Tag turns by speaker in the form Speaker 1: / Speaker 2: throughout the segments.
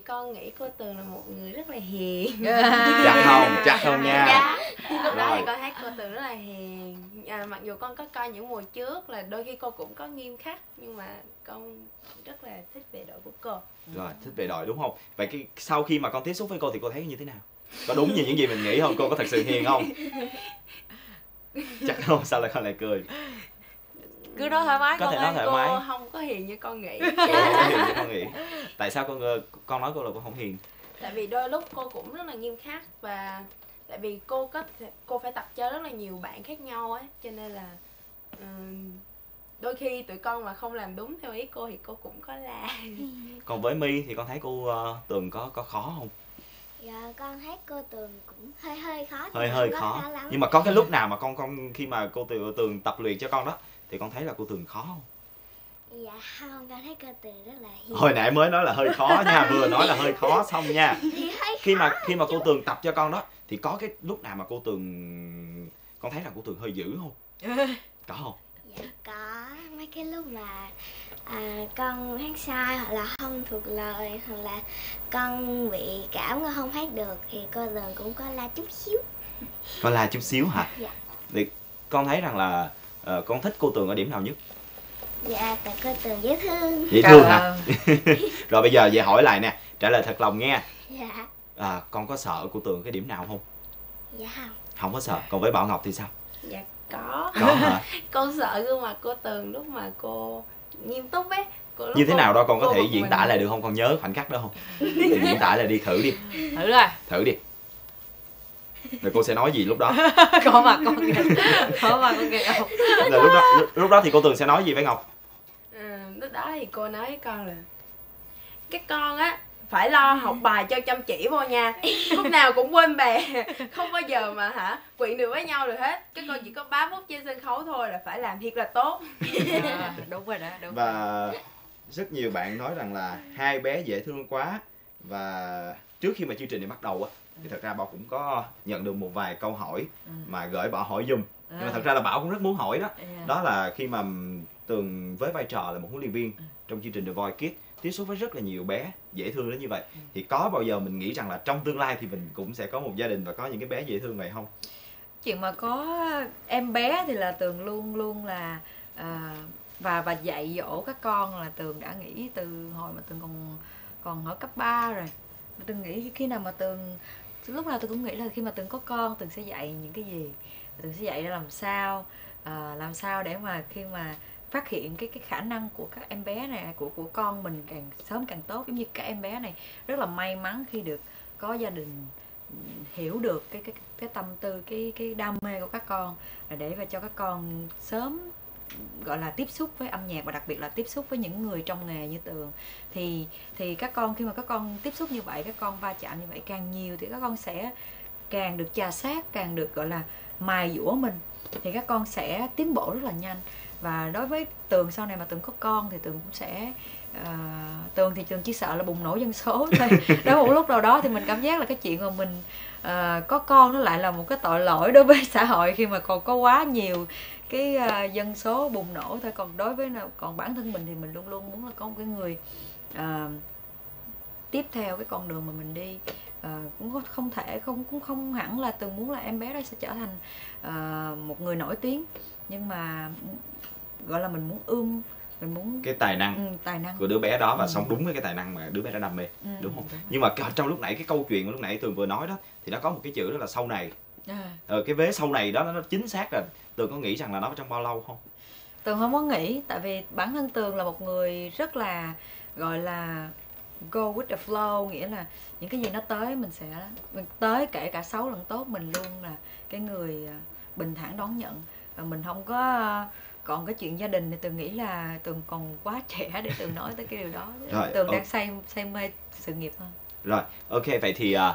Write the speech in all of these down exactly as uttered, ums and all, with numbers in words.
Speaker 1: con nghĩ cô Tường là một người rất là hiền.
Speaker 2: Chắc không? Chắc không nha.
Speaker 1: Dạ. Lúc đó thì con thấy cô Tường rất là hiền. À, mặc dù con có coi những mùa trước là đôi khi cô cũng có nghiêm khắc, nhưng mà con rất là thích về đội của cô.
Speaker 2: Rồi, thích về đội đúng không? Vậy cái sau khi mà con tiếp xúc với cô thì cô thấy như thế nào? Có đúng như những gì mình nghĩ không? Cô có thật sự hiền không? Chắc không? Sao lại con lại cười?
Speaker 3: Cứ nói thoải mái
Speaker 2: Có
Speaker 3: con
Speaker 2: thể
Speaker 3: ơi.
Speaker 2: nói thoải
Speaker 1: Cô
Speaker 2: mái.
Speaker 1: không có hiền như con nghĩ.
Speaker 2: Cô không có hiền như con nghĩ. Tại sao con con nói cô là cô không hiền?
Speaker 1: Tại vì đôi lúc cô cũng rất là nghiêm khắc, và tại vì cô có thể, cô phải tập chơi rất là nhiều bạn khác nhau ấy, cho nên là um, đôi khi tụi con mà không làm đúng theo ý cô thì cô cũng có la.
Speaker 2: Còn với My thì con thấy cô uh, Tường có có khó không?
Speaker 4: Dạ con thấy cô Tường cũng hơi hơi khó.
Speaker 2: Hơi hơi khó. Nhưng mà có cái lúc nào mà con con khi mà cô Tường, Tường tập luyện cho con đó thì con thấy là cô Tường khó không?
Speaker 4: Dạ không, con thấy cô Tường rất là hiền.
Speaker 2: Hồi nãy mới nói là hơi khó nha, vừa nói là hơi khó xong nha. Khi mà khi mà cô Tường tập cho con đó thì có cái lúc nào mà cô Tường con thấy là cô Tường hơi dữ không? Có không?
Speaker 4: Dạ có, mấy cái lúc mà à, con hát sai hoặc là không thuộc lời, hoặc là con bị cảm con không hát được thì cô Tường cũng có la chút xíu.
Speaker 2: Có la chút xíu hả?
Speaker 4: Dạ.
Speaker 2: Thì con thấy rằng là uh, con thích cô Tường ở điểm nào nhất?
Speaker 4: Dạ, tại cô Tường dễ thương.
Speaker 2: Dễ thương hả? Rồi bây giờ về hỏi lại nè, trả lời thật lòng nghe.
Speaker 4: Dạ.
Speaker 2: À, con có sợ cô Tường cái điểm nào không?
Speaker 4: Dạ không.
Speaker 2: Không có sợ. Còn với Bảo Ngọc thì sao?
Speaker 1: Dạ có.
Speaker 2: Có hả?
Speaker 1: Con sợ gương mặt cô Tường lúc mà cô nghiêm túc ấy. Cô,
Speaker 2: Như thế nào đó con có thể
Speaker 1: một
Speaker 2: diễn
Speaker 1: mình.
Speaker 2: tả lại được không? Con nhớ khoảnh khắc đó không? Thì diễn tả lại đi, thử đi.
Speaker 3: Thử rồi.
Speaker 2: Thử đi. Rồi cô sẽ nói gì lúc đó?
Speaker 3: Có mà con kìa. Có mà con kìa không?
Speaker 2: Rồi lúc đó lúc, lúc đó thì cô Tường sẽ nói gì với Ngọc?
Speaker 1: À, lúc đó thì cô nói với con là cái con á phải lo học bài cho chăm chỉ vô nha, lúc nào cũng quên bè, không bao giờ mà hả quyện được với nhau được hết. Cái con chỉ có ba phút trên sân khấu thôi là phải làm thiệt là tốt.
Speaker 3: À, đúng rồi đó, đúng.
Speaker 2: Và rất nhiều bạn nói rằng là hai bé dễ thương quá. Và trước khi mà chương trình này bắt đầu á thì thật ra Bảo cũng có nhận được một vài câu hỏi mà gửi Bảo hỏi giùm. Nhưng mà thật ra là Bảo cũng rất muốn hỏi đó. Đó là khi mà Tường với vai trò là một huấn luyện viên trong chương trình The Voice Kids tiếp xúc với rất là nhiều bé dễ thương đến như vậy, thì có bao giờ mình nghĩ rằng là trong tương lai thì mình cũng sẽ có một gia đình và có những cái bé dễ thương vậy không?
Speaker 3: Chuyện mà có em bé thì là Tường luôn luôn là à, và và dạy dỗ các con là Tường đã nghĩ từ hồi mà Tường còn còn ở cấp ba rồi. Tường nghĩ khi nào mà Tường lúc nào tôi cũng nghĩ là khi mà Tường có con Tường sẽ dạy những cái gì, Tường sẽ dạy ra làm sao à, làm sao để mà khi mà phát hiện cái cái khả năng của các em bé này, của của con mình càng sớm càng tốt. Giống như các em bé này rất là may mắn khi được có gia đình hiểu được cái cái cái tâm tư, cái cái đam mê của các con, là để và cho các con sớm gọi là tiếp xúc với âm nhạc, và đặc biệt là tiếp xúc với những người trong nghề như Tường. Thì thì các con khi mà các con tiếp xúc như vậy, các con va chạm như vậy càng nhiều thì các con sẽ càng được chà sát, càng được gọi là mài dũa mình, thì các con sẽ tiến bộ rất là nhanh. Và đối với Tường sau này mà Tường có con thì Tường cũng sẽ uh, Tường thì Tường chỉ sợ là bùng nổ dân số thôi. Đó, một lúc nào đó thì mình cảm giác là cái chuyện mà mình uh, có con nó lại là một cái tội lỗi đối với xã hội khi mà còn có quá nhiều cái uh, dân số bùng nổ thôi. Còn đối với còn bản thân mình thì mình luôn luôn muốn là có một cái người uh, tiếp theo cái con đường mà mình đi. Uh, cũng không thể không cũng không hẳn là Tường muốn là em bé đó sẽ trở thành uh, một người nổi tiếng, nhưng mà gọi là mình muốn ươm, mình muốn
Speaker 2: cái tài năng,
Speaker 3: ừ, tài năng
Speaker 2: của đứa bé đó và
Speaker 3: ừ.
Speaker 2: sống đúng với cái tài năng mà đứa bé đã đam mê,
Speaker 3: ừ,
Speaker 2: đúng không?
Speaker 3: Đúng.
Speaker 2: Nhưng mà trong lúc nãy cái câu chuyện mà lúc nãy Tường vừa nói đó thì nó có một cái chữ đó là sau này.
Speaker 3: À.
Speaker 2: Ờ, cái vế sau này đó nó chính xác là Tường có nghĩ rằng là nó trong bao lâu không?
Speaker 3: Tường không có nghĩ, tại vì bản thân Tường là một người rất là gọi là go with the flow, nghĩa là những cái gì nó tới mình sẽ mình tới, kể cả xấu lẫn tốt mình luôn là cái người bình thản đón nhận. Và mình không có còn cái chuyện gia đình thì Tường nghĩ là Tường còn quá trẻ để Tường nói tới cái điều đó.
Speaker 2: Rồi,
Speaker 3: Tường
Speaker 2: ok.
Speaker 3: đang say say mê sự nghiệp hơn.
Speaker 2: Rồi, ok, vậy thì uh,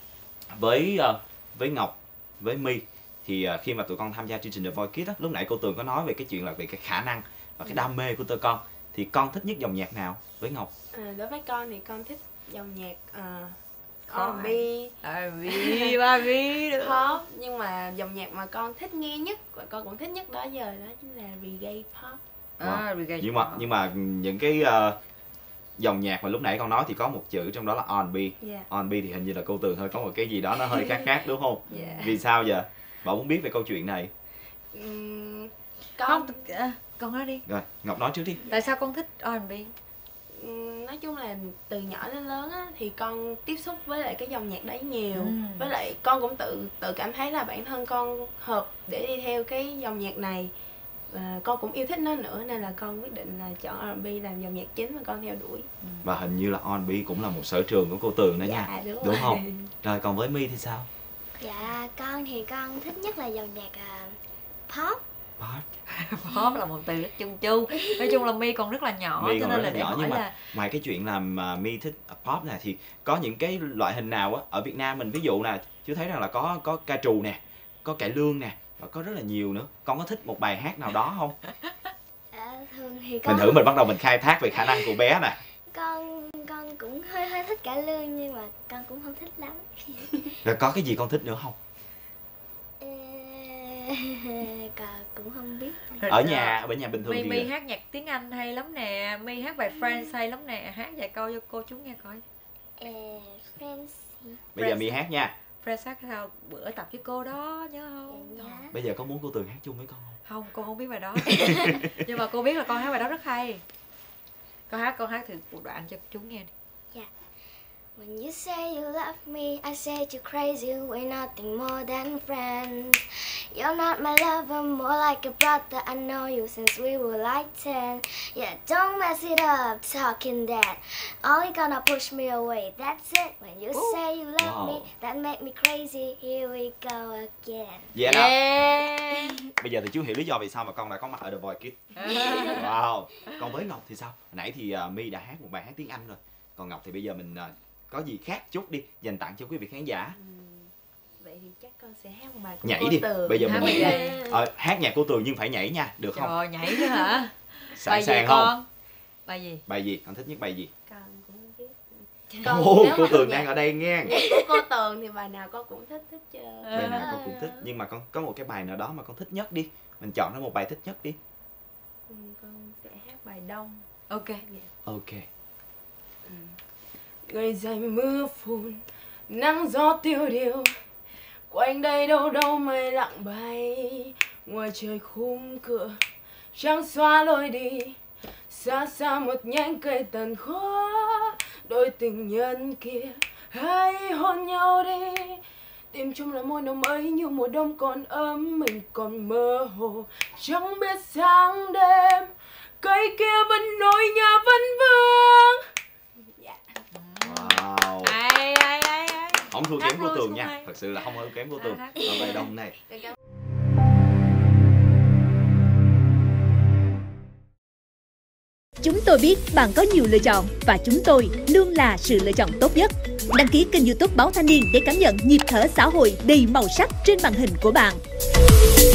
Speaker 2: với uh, với Ngọc, với My thì uh, khi mà tụi con tham gia chương trình The Voice Kids á, lúc nãy cô Tường có nói về cái chuyện là về cái khả năng và cái đam mê của tụi con, thì con thích nhất dòng nhạc nào với Ngọc?
Speaker 1: À, đối với con thì con thích dòng nhạc uh, R and B,
Speaker 3: R and B, ba bi
Speaker 1: pop, nhưng mà dòng nhạc mà con thích nghe nhất và con cũng thích nhất đó giờ đó chính là reggae pop.
Speaker 2: Wow.
Speaker 3: À, reggae
Speaker 2: nhưng mà
Speaker 3: pop.
Speaker 2: nhưng mà những cái uh, dòng nhạc mà lúc nãy con nói thì có một chữ trong đó là R and B.
Speaker 1: Dạ.
Speaker 2: R and B thì hình như là cô Tường hơi có một cái gì đó nó hơi khác khác đúng không?
Speaker 3: Dạ.
Speaker 2: Vì sao vậy? Bảo muốn biết về câu chuyện này.
Speaker 1: Ừm, con
Speaker 3: Không, à, con nói đi.
Speaker 2: Rồi, Ngọc nói trước đi.
Speaker 3: Tại sao con thích R and B?
Speaker 1: ừm, nói chung là từ nhỏ đến lớn á, thì con tiếp xúc với lại cái dòng nhạc đấy nhiều.
Speaker 3: Ừ.
Speaker 1: Với lại con cũng tự tự cảm thấy là bản thân con hợp để đi theo cái dòng nhạc này. Và con cũng yêu thích nó nữa nên là con quyết định là chọn R and B làm dòng nhạc chính mà con theo đuổi.
Speaker 2: Và hình như là R and B cũng là một sở trường của cô Tường đó nha.
Speaker 1: Dạ đúng,
Speaker 2: Đúng
Speaker 1: rồi.
Speaker 2: không? Rồi còn với My thì sao?
Speaker 4: Dạ, con thì con thích nhất là dòng nhạc à, pop.
Speaker 2: Pop.
Speaker 3: Pop là một từ rất chung chung. Nói chung là My còn rất là nhỏ,
Speaker 2: My
Speaker 3: cho
Speaker 2: còn
Speaker 3: nên
Speaker 2: rất
Speaker 3: là
Speaker 2: là
Speaker 3: để
Speaker 2: nhỏ,
Speaker 3: hỏi
Speaker 2: nhưng mà
Speaker 3: là
Speaker 2: ngoài cái chuyện làm mà My thích pop này thì có những cái loại hình nào á ở Việt Nam mình, ví dụ nè, chú thấy rằng là có có ca trù nè, có cải lương nè, và có rất là nhiều nữa. Con có thích một bài hát nào đó không?
Speaker 4: À, thường thì con
Speaker 2: Mình thử mình bắt đầu mình khai thác về khả năng của bé nè.
Speaker 4: con con cũng hơi hơi thích cải lương nhưng mà con cũng không thích lắm.
Speaker 2: Rồi có cái gì con thích nữa không?
Speaker 4: Ê, con cũng không biết.
Speaker 2: Ở nhà, ở nhà bình thường
Speaker 3: My
Speaker 2: thì
Speaker 3: My hát nhạc tiếng Anh hay lắm nè, My hát bài Friends hay lắm nè, hát vài câu cho cô chú nghe coi.
Speaker 4: Ê, friends.
Speaker 2: bây giờ My hát nha.
Speaker 3: Friends hát sao bữa tập với cô đó nhớ không?
Speaker 4: Dạ.
Speaker 2: Bây giờ có muốn cô Tường hát chung với con không?
Speaker 3: Không, cô không biết bài đó. Nhưng mà cô biết là con hát bài đó rất hay. Con hát con hát thử một đoạn cho chú nghe đi.
Speaker 4: When you say you love me, I say you're crazy. We're nothing more than friends. You're not my lover, more like a brother. I know you since we were like ten. Yeah, don't mess it up, talking that. Only gonna push me away, that's it. When you
Speaker 3: Ooh.
Speaker 4: say you love
Speaker 2: Wow.
Speaker 4: me, that make me crazy. Here we go again.
Speaker 2: Dạ đó.
Speaker 3: Yeah.
Speaker 2: Bây giờ thì chú hiểu lý do vì sao mà con lại có mặt ở The Voice Kids. Wow. Còn với Ngọc thì sao? Hồi nãy thì uh, My đã hát một bài hát tiếng Anh rồi. Còn Ngọc thì bây giờ mình uh, có gì khác chút đi, dành tặng cho quý vị khán giả.
Speaker 1: Vậy thì chắc con sẽ hát một bài của
Speaker 2: Nhảy
Speaker 1: cô
Speaker 2: đi.
Speaker 1: Tường.
Speaker 2: Bây giờ
Speaker 3: Hát
Speaker 2: mình
Speaker 3: bài gì?
Speaker 2: ờ, hát nhạc cô Tường nhưng phải nhảy nha, được không?
Speaker 3: Trời, nhảy nữa hả?
Speaker 2: Sẵn
Speaker 3: Bài gì
Speaker 2: sàng không?
Speaker 3: con? Bài gì?
Speaker 2: Bài gì? Con thích nhất bài gì?
Speaker 1: Con cũng không biết.
Speaker 2: Ồ,
Speaker 1: nếu
Speaker 2: cô
Speaker 1: mà
Speaker 2: Tường
Speaker 1: nhạc-
Speaker 2: đang ở đây nghe.
Speaker 1: nhạc của cô Tường thì bài nào con cũng thích hết trơn.
Speaker 2: Bài nào con cũng thích, nhưng mà con có một cái bài nào đó mà con thích nhất đi. Mình chọn ra một bài thích nhất đi.
Speaker 1: Ừ, con sẽ hát bài Đông.
Speaker 3: Ok.
Speaker 2: Ok.
Speaker 1: Ngày dành mưa phùn, nắng gió tiêu điều, quanh đây đâu đâu mây lặng bay. Ngoài trời khung cửa trắng xóa lối đi, xa xa một nhánh cây tàn khóa. Đôi tình nhân kia hãy hôn nhau đi, tìm chung là môi nồng ấy như mùa đông còn ấm. Mình còn mơ hồ chẳng biết sáng đêm, cây kia vẫn nỗi nhớ vẫn vương. Dạ.
Speaker 2: Wow.
Speaker 3: Ai ai ai ai.
Speaker 2: Không thua
Speaker 3: Hát
Speaker 2: kém cô
Speaker 3: luôn,
Speaker 2: Tường
Speaker 3: không
Speaker 2: nha.
Speaker 3: hay.
Speaker 2: Thật sự là không hơn kém cô Tường.
Speaker 3: Hát.
Speaker 2: Ở bài Đông này.
Speaker 5: Chúng tôi biết bạn có nhiều lựa chọn và chúng tôi luôn là sự lựa chọn tốt nhất. Đăng ký kênh YouTube Báo Thanh Niên để cảm nhận nhịp thở xã hội đầy màu sắc trên màn hình của bạn.